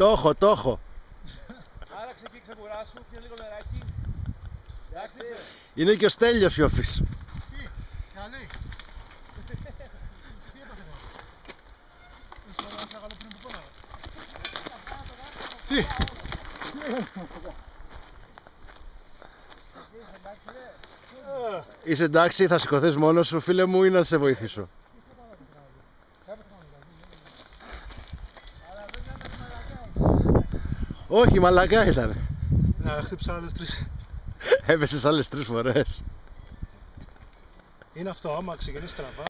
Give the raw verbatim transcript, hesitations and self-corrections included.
Το έχω, το έχω. Άραξε και ξεκουράσου και λίγο νεράκι. Εντάξει. Είναι και ο Στέλιος Ιώφης. Τι, καλή. Τι έπαθε ρε. Είσαι όλα αυτά καλό πριν που πόναγα. Τι. Είσαι εντάξει, θα σηκωθείς μόνος σου φίλε μου ή να σε βοηθήσω? Όχι, μαλακά ήταν. Να χτύψα άλλες τρεις. Έπεσες άλλες τρεις φορές. Είναι αυτό, άμα ξεκινήσει στραβά.